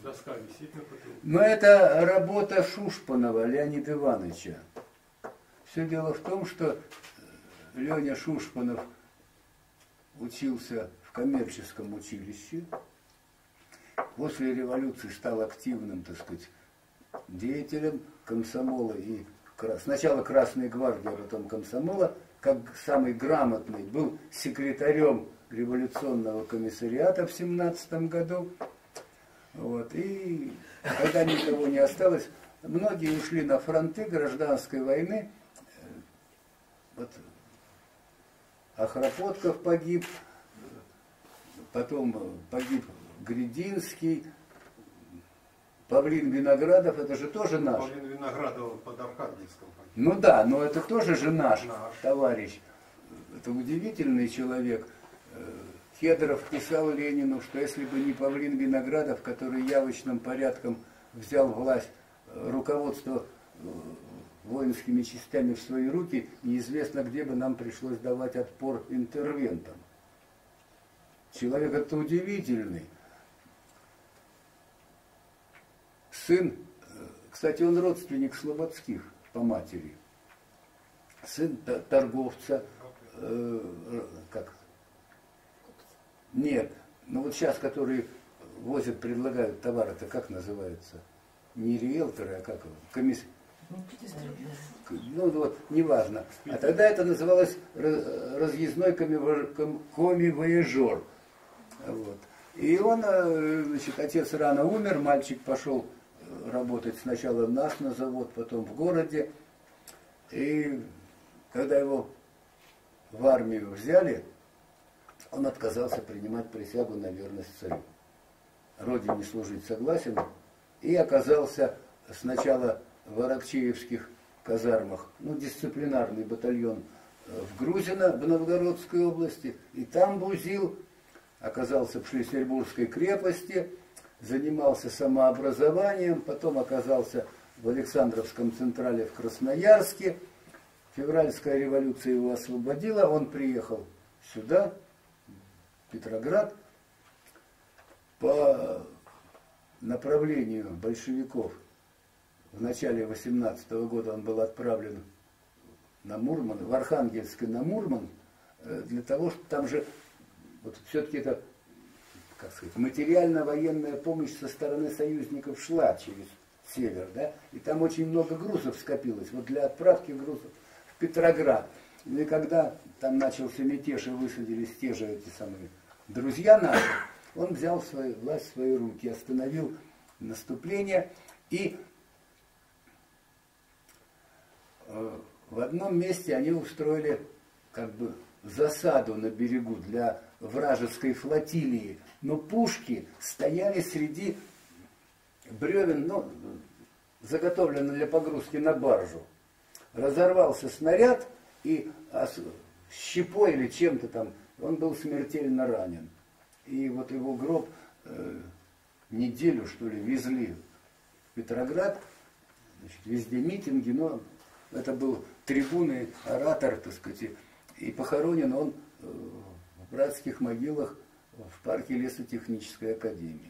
доска висит на потолке. Но это работа Шушпанова Леонида Ивановича. Все дело в том, что Леня Шушпанов учился в коммерческом училище. После революции стал активным, так сказать, деятелем комсомола и сначала Красной гвардии, а потом комсомола, как самый грамотный, был секретарем революционного комиссариата в 17 году. Вот. И когда никого не осталось, многие ушли на фронты гражданской войны. Вот. Охропотков погиб, потом погиб Гридинский, Павлин Виноградов, это же тоже наш. Павлин Виноградов под Архангельском. Ну да, но это тоже же наш товарищ. Это удивительный человек. Кедров писал Ленину, что если бы не Павлин Виноградов, который явочным порядком взял власть, руководство воинскими частями в свои руки, неизвестно, где бы нам пришлось давать отпор интервентам. Человек это удивительный. Сын, кстати, он родственник Слободских по матери. Сын торговца, как? Нет, ну вот сейчас, которые возят, предлагают товар, это как называется? Не риэлторы, а как его? Ну вот, неважно. А тогда это называлось разъездной коми-вояжер. Вот. И он, значит, отец рано умер, мальчик пошел работать сначала у нас на завод, потом в городе. И когда его в армию взяли, он отказался принимать присягу на верность царю. Родине служить согласен. И оказался сначала в Аракчеевских казармах, ну, дисциплинарный батальон в Грузино, в Новгородской области. И там бузил, оказался в Шлиссельбургской крепости, занимался самообразованием, потом оказался в Александровском Централе в Красноярске. Февральская революция его освободила, он приехал сюда, в Петроград, по направлению большевиков. В начале 18 года он был отправлен на Мурман, в Архангельск и на Мурман, для того, что там же, вот все-таки это, как сказать, материально-военная помощь со стороны союзников шла через север, да, и там очень много грузов скопилось, вот для отправки грузов в Петроград. И когда там начался мятеж и высадились те же эти самые друзья наши, он взял власть в свои руки, остановил наступление, и в одном месте они устроили как бы засаду на берегу для вражеской флотилии, но пушки стояли среди бревен, ну, заготовлены для погрузки на баржу. Разорвался снаряд, и щепой или чем-то там он был смертельно ранен. И вот его гроб неделю, что ли, везли в Петроград, значит, везде митинги, но это был трибунный оратор, так сказать, и похоронен он в братских могилах в парке Лесотехнической академии.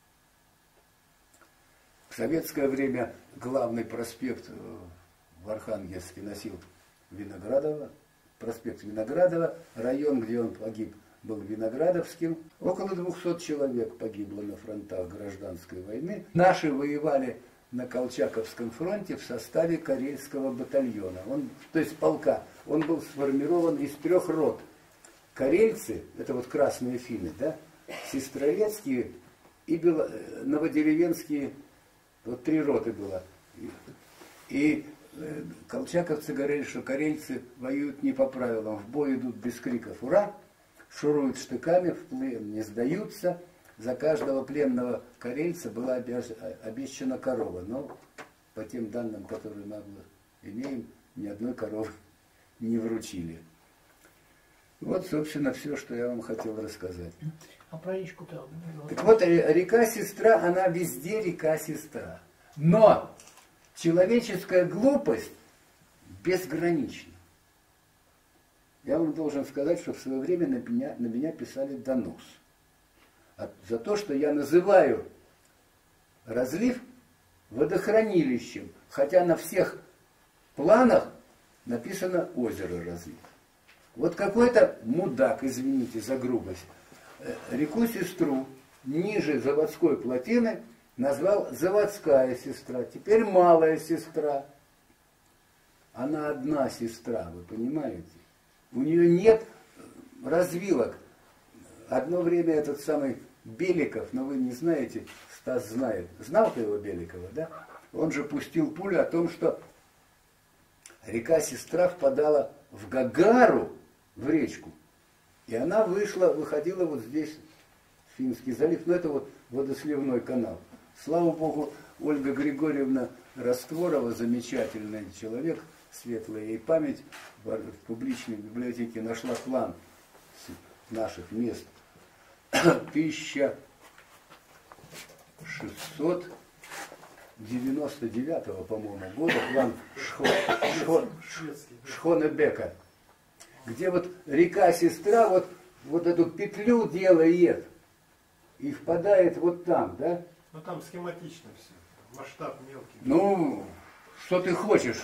В советское время главный проспект в Архангельске носил Виноградова, проспект Виноградова, район, где он погиб, был Виноградовским. Около 200 человек погибло на фронтах гражданской войны. Наши воевали на Колчаковском фронте в составе Карельского батальона, то есть полка. Он был сформирован из 3 рот. Карельцы, это вот красные финны, да, Сестрорецкие и новодеревенские, вот 3 роты было. И колчаковцы говорили, что карельцы воюют не по правилам, в бой идут без криков «Ура!», шуруют штыками, в плен не сдаются. За каждого пленного карельца была обещана корова, но по тем данным, которые мы имеем, ни одной коровы не вручили. Вот, собственно, все, что я вам хотел рассказать. А про речку-то? Так вот, река-сестра, она везде река-сестра. Но человеческая глупость безгранична. Я вам должен сказать, что в свое время на меня писали донос. За то, что я называю разлив водохранилищем, хотя на всех планах написано озеро разлив. Вот какой-то мудак, извините за грубость, реку Сестру ниже заводской плотины назвал заводская сестра, теперь малая сестра. Она одна сестра, вы понимаете? У нее нет развилок. Одно время этот самый Беликов, но вы не знаете, Стас знает. Знал ты его, Беликова, да? Он же пустил пулю о том, что река Сестра впадала в Гагару, в речку. И она выходила вот здесь, в Финский залив. Ну, это вот водосливной канал. Слава Богу, Ольга Григорьевна Растворова, замечательный человек, светлая ей память, в публичной библиотеке нашла план наших мест 1699, по-моему, года, план Шхонебека, где вот река Сестра вот эту петлю делает и впадает вот там, да? Ну там схематично все, масштаб мелкий. Ну, что ты хочешь,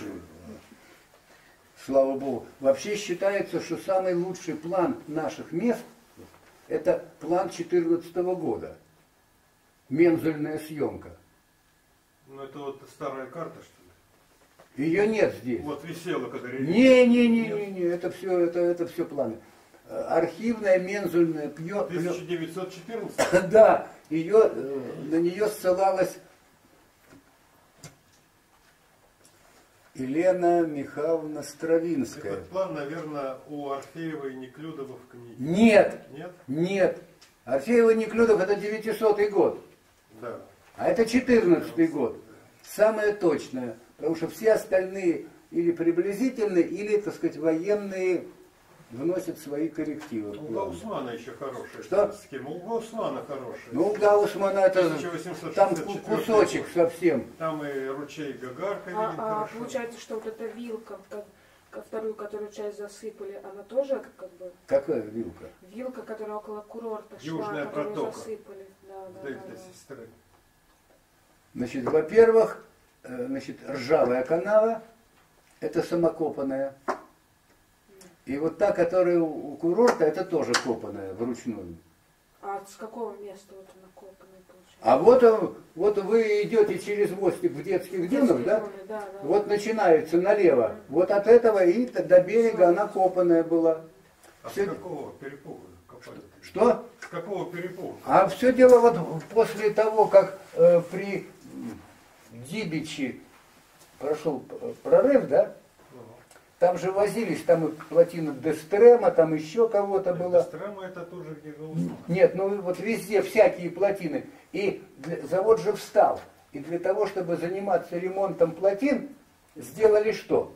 слава Богу. Вообще считается, что самый лучший план наших мест — это план 2014 года. Мензульная съемка. Ну это вот старая карта, что ли? Ее нет здесь. Вот висела, когда Не, это все планы. Архивная мензульная 1914? Да, на нее ссылалась Елена Михайловна Стравинская. Этот план, наверное, у Орфеева и Неклюдова в книге. Нет. Нет? Нет. Орфеева и Неклюдов — это 900 год. Да. А это 14 год. Самое точное. Потому что все остальные или приблизительные, или, так сказать, военные вносят свои коррективы. У Гаусмана еще хорошая. Что? Схема. У Гаусмана хорошая. Ну, у Гаусмана это 1864 там кусочек год. совсем. Там и ручей Гагарка виден хорошо. Получается, что вот эта вилка, вторую, которую часть засыпали, она тоже как бы... Какая вилка? Вилка, которая около курорта шла, Южная которую протока. засыпали. Да. Дельта Сестры. Значит, во-первых, ржавая канава — это самокопанная. И вот та, которая у курорта, это тоже копанная вручную. А с какого места вот она копанная получается? А вот вы идете через мостик в детских дюнах, да? Да. Вот начинается налево. Вот от этого и до берега она копанная была. А Все- с какого перепуга копали? Что? С какого перепуга? А все дело вот после того, как при Дибичи прошел прорыв, да? Там же возились, там и плотина Дестрема, там еще кого-то было. Дестрема это тоже где Гаусман. Нет, ну вот везде всякие плотины. И завод же встал. И для того, чтобы заниматься ремонтом плотин, сделали что?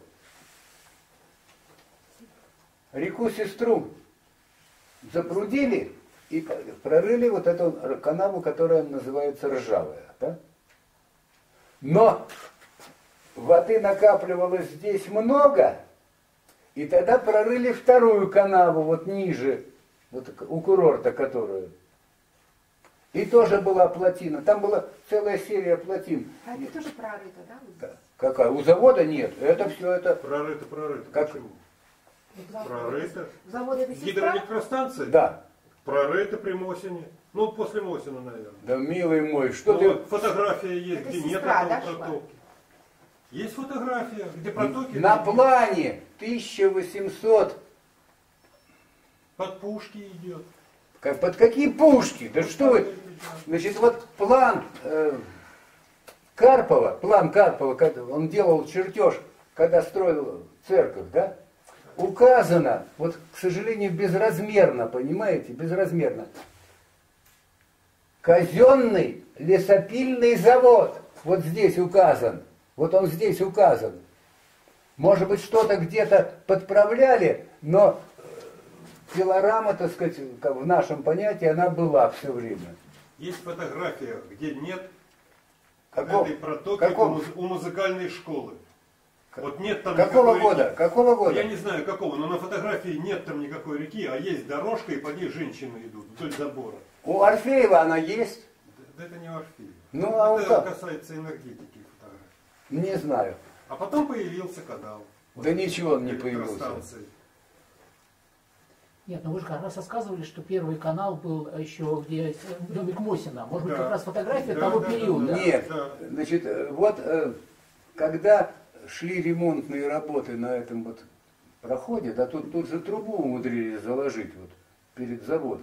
Реку Сестру запрудили и прорыли вот эту канаву, которая называется Ржавая. Да? Но воды накапливалось здесь много, и тогда прорыли вторую канаву, вот ниже, вот у курорта которую. И тоже была плотина. Там была целая серия плотин. А это тоже прорыто, да? вот здесь? Какая? У завода нет. Это все это. Прорыто. Как? Почему? Завод. Прорыто. Завод это сестра? Гидроэлектростанция? Да. Прорыто при Мосине. Ну, после Мосина, наверное. Да, милый мой, что Ну, ты. вот фотография есть, Это где нет сестра, да, этого шла? протоки. Есть фотография, где протоки На плане 1800. под пушки идет. Под какие пушки? Да что вы? Значит, вот план Карпова, когда он делал чертеж, когда строил церковь, да? Указано, вот, к сожалению, безразмерно, понимаете, безразмерно. Казенный лесопильный завод, вот здесь указан, вот он здесь указан. Может быть, что-то где-то подправляли, но пилорама, так сказать, как в нашем понятии, она была все время. Есть фотография, где нет Какого? этой протоки Какого? у музыкальной школы. Вот нет там Какого никакой года? реки. Какого года? Я не знаю какого, но на фотографии нет там никакой реки, а есть дорожка, и по ней женщины идут вдоль забора. У Орфеева она есть. это не Орфеев. Ну, а он Это как? касается энергетики фотографии. Не знаю. А потом появился канал. Да ничего он не появился. Электростанции. Нет, ну вы же как раз рассказывали, что первый канал был еще где домик Мосина. Может быть, Да. как раз фотография Да, того да, периода. да. Нет, Да. значит, вот когда шли ремонтные работы на этом вот проходе, да тут же трубу умудрились заложить вот перед заводом.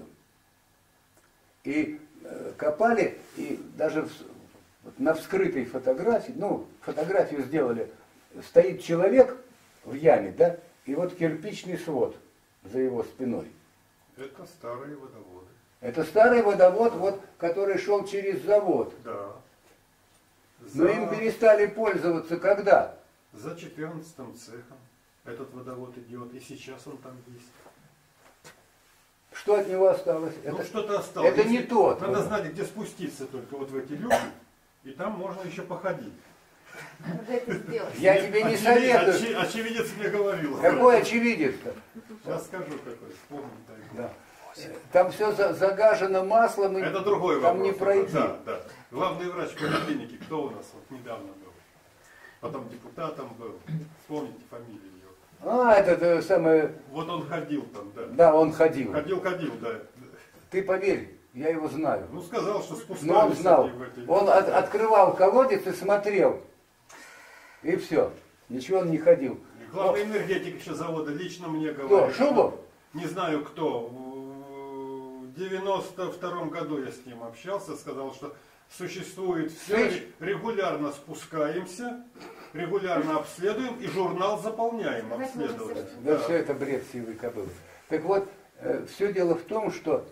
И копали, и даже вот на вскрытой фотографии, ну, фотографию сделали, стоит человек в яме, да, и вот кирпичный свод за его спиной. Это старые водоводы. Это старый водовод, вот, который шел через завод. Да. Но им перестали пользоваться когда? За 14-м цехом этот водовод идет, и сейчас он там есть. Что от него осталось? Ну Это, что-то осталось. это не тот. Надо знать, где спуститься только вот в эти люки, и там можно еще походить. Надо это сделать. Я тебе не советую. Очевидец мне говорил. Какой очевидец-то? Сейчас скажу какой, вспомню. Да. Там все загажено маслом, и Это другой там вопрос. не пройти. Да, да. Главный врач поликлиники, кто у нас вот недавно был? Потом депутатом был. Вспомните фамилию его. А, это самое... Вот он ходил там, да. Да, он ходил. Ходил, да. Ты поверь, я его знаю. Ну сказал, что спускались. Но он знал. они в эти- Он открывал колодец и смотрел. И все. Ничего он не ходил. Главный энергетик еще завода лично мне Кто? говорил. Шубов? Не знаю кто. В 92-м году я с ним общался, сказал, что существует все, Слышь? регулярно спускаемся, регулярно обследуем и журнал заполняем Сказать можно обследование. совершенно. Да, все это бред сивой кобылы. Так вот, все дело в том, что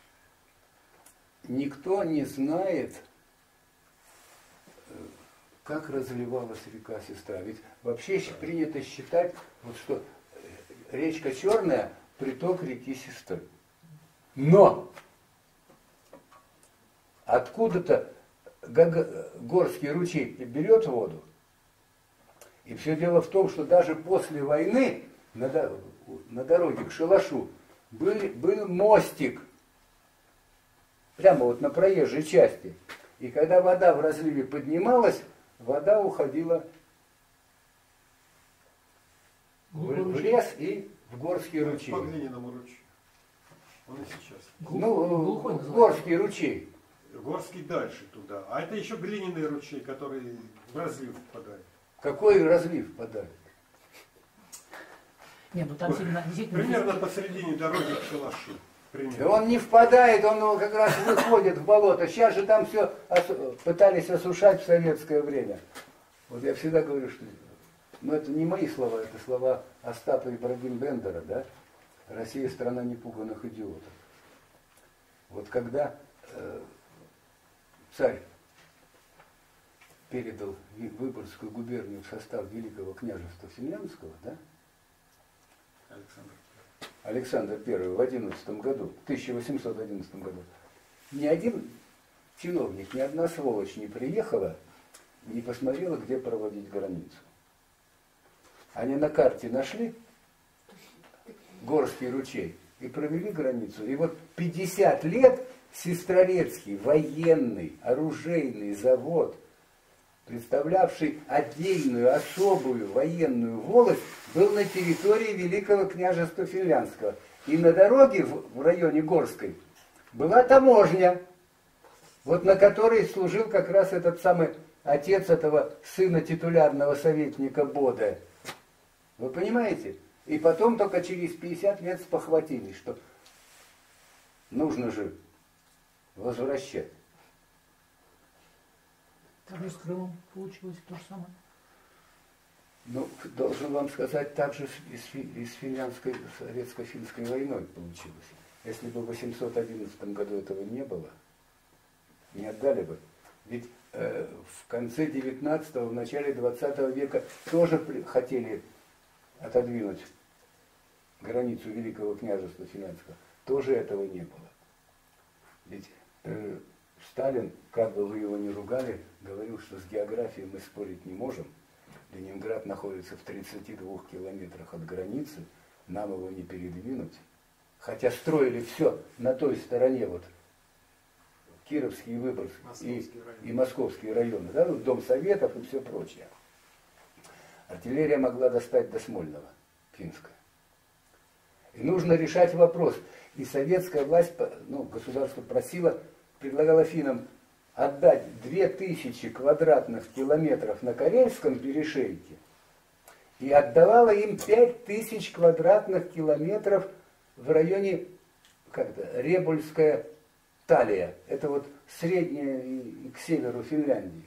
никто не знает, как разливалась река Сестра. Ведь вообще принято считать, вот, что речка Черная – приток реки Сестры. Но откуда-то Горский ручей берет воду. И все дело в том, что даже после войны на дороге к шалашу был мостик, прямо вот на проезжей части. И когда вода в разливе поднималась, вода уходила в лес и в Горский ручей. По глиняному ручью. Он и сейчас. Ну, Глухой называется. Горский ручей. Горский дальше туда. А это еще глиняный ручей, который в разлив впадает. Какой разлив подали? Нет, ну там действительно... Примерно посередине дороги к шалашу. Да Примерно. он не впадает, он как раз выходит в болото. Сейчас же там все пытались осушать в советское время. Вот я всегда говорю, что... Но это не мои слова, это слова Остапа Ибрагим-Бендера, да? Россия – страна непуганных идиотов. Вот когда царь передал Выборгскую губернию в состав Великого княжества Финляндского, да? Александр. Александр I в 1811 году, ни один чиновник, ни одна сволочь не приехала, не посмотрела, где проводить границу. Они на карте нашли Горский ручей и провели границу. И вот 50 лет Сестрорецкий военный, оружейный завод, представлявший отдельную, особую военную волость, был на территории Великого княжества Финляндского. И на дороге в районе Горской была таможня, вот на которой служил как раз этот самый отец этого сына титулярного советника Бода. Вы понимаете? И потом только через 50 лет спохватились, что нужно же возвращать. Там же с Крымом получилось то же самое. Ну, должен вам сказать, так же и с финляндской, советско-финской войной получилось. Если бы в 811 году этого не было, не отдали бы. Ведь в конце 19-го, в начале 20 века тоже хотели отодвинуть границу Великого княжества Финляндского. Тоже этого не было. Ведь Сталин, как бы вы его ни ругали, говорил, что с географией мы спорить не можем. Ленинград находится в 32 километрах от границы, нам его не передвинуть. Хотя строили все на той стороне, вот Кировский и Выборгский, Московский район. и Московские районы, да, ну, Дом Советов и все прочее. Артиллерия могла достать до Смольного, финская. И нужно решать вопрос. И советская власть, ну, государство предлагало финнам отдать 2000 квадратных километров на Карельском перешейке и отдавала им 5000 квадратных километров в районе, Ребульская талия. Это вот средняя и к северу Финляндии.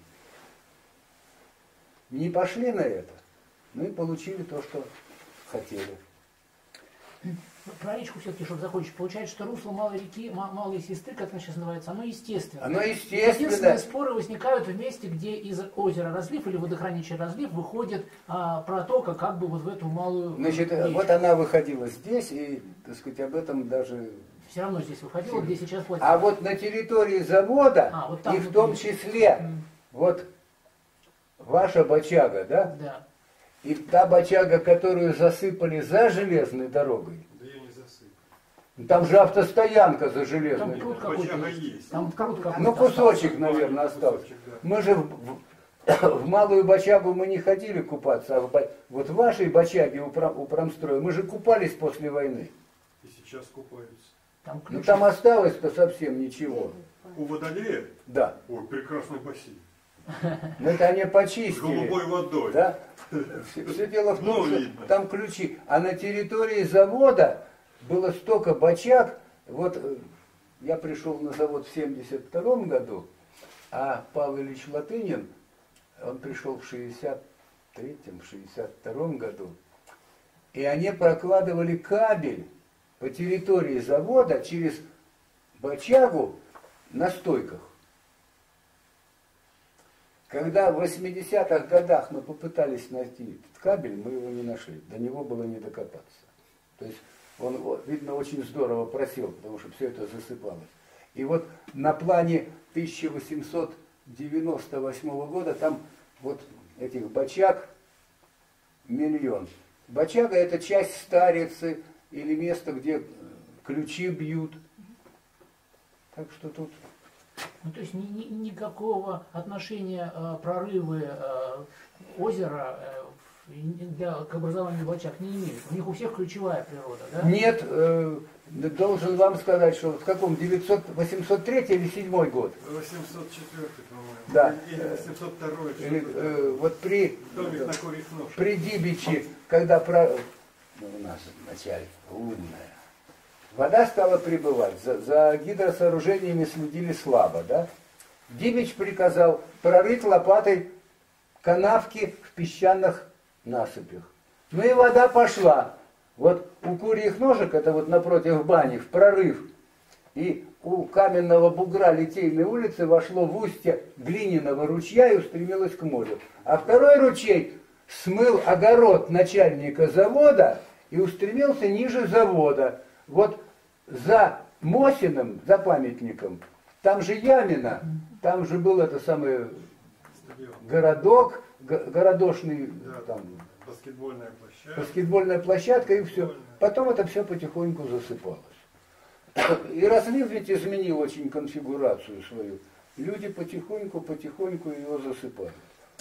Не пошли на это, ну и получили то, что хотели. Про речку все-таки, чтобы закончить, получается, что русло Малой реки, Малой Сестры, как она сейчас называется, оно естественное. Оно естественно. Единственные споры возникают в месте, где из озера разлив или водохранилища разлив выходит протока как бы вот в эту малую Значит, речку. вот она выходила здесь, и, так сказать, об этом даже... Все равно здесь выходило, где сейчас платят. А вот на территории завода, вот там и в том внутри. числе, вот ваша бочага, да? Да. И та бочага, которую засыпали за железной дорогой, Да я не засыпал. там же автостоянка за Там железной пруд дорогой. какой-то Бочага есть. есть. Там пруд какой-то Ну, остался. кусочек, наверное, остался. Кусочек, да. Мы же в малую бочагу мы не ходили купаться, а вот в вашей бочаге у промстроя мы же купались после войны. И сейчас купаются. Там Ну ключ. там осталось-то совсем ничего. У водолея? Да. Ой, прекрасный бассейн. Но это они С почистили. голубой водой. Да? Все дело в том, Ну, что видно. там ключи. А на территории завода было столько бочаг. Вот я пришел на завод в 1972 году, а Павел Ильич Латынин, он пришел в 1963-м, в 1962 году. И они прокладывали кабель по территории завода через бочагу на стойках. Когда в 80-х годах мы попытались найти этот кабель, мы его не нашли. До него было не докопаться. То есть он, видно, очень здорово просел, потому что все это засыпалось. И вот на плане 1898 года там вот этих бочаг 1 000 000. Бочага — это часть старицы или место, где ключи бьют. Так что тут... Ну, то есть никакого отношения прорывы озера к образованию бочаг не имеют. У них у всех ключевая природа, да? Нет, должен вам сказать, что в каком 803 или 7 год? 804, по-моему. Да. Или 802. Или, вот при Домик на Курих при Дибиче, когда ну, у нас начальник умная, вода стала прибывать, за гидросооружениями следили слабо, да? Дибич приказал прорыть лопатой канавки в песчаных насыпях. Ну и вода пошла. Вот у Курьих Ножек, это вот напротив бани, в прорыв, и у каменного бугра Литейной улицы вошло в устье глиняного ручья и устремилось к морю. А второй ручей смыл огород начальника завода и устремился ниже завода. Вот за Мосиным, за памятником, там же Ямино, там же был это самый стадион. городок, городошный, Да, там, баскетбольная площадка. баскетбольная площадка и все. Баскетбольная. Потом это все потихоньку засыпалось. И разлив ведь изменил очень конфигурацию свою. Люди потихоньку его засыпают.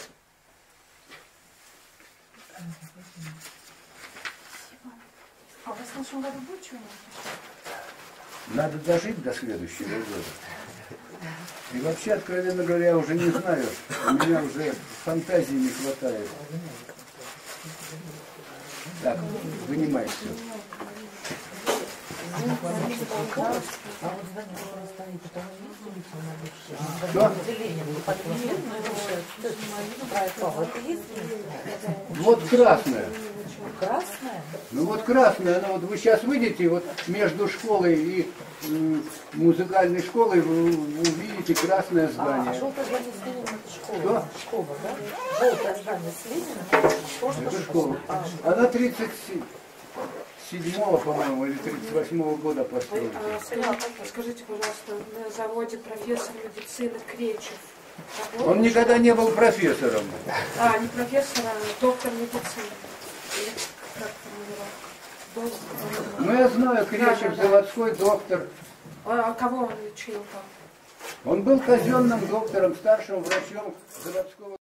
А у вас в следующем году будет что-нибудь? Надо дожить до следующего года. И вообще, откровенно говоря, я уже не знаю. У меня уже фантазии не хватает. Так, вынимай все. Вот красная. Красная? Ну вот красная, она вот вы сейчас выйдете вот между школой и музыкальной школой, вы увидите красное здание. Желтое здание с Лениным это школа. Что? Школа, да? Желтое здание с Лениным тоже Это школа. Она 37-го, по-моему, или 38-го года построена. Скажите, пожалуйста, на заводе профессор медицины Кречев. Он никогда не был профессором. Не профессор, а доктор медицины. Или как формулировать? Ну я знаю, Кречев, заводской доктор. А кого он лечил там? Он был казенным доктором, старшим врачом заводского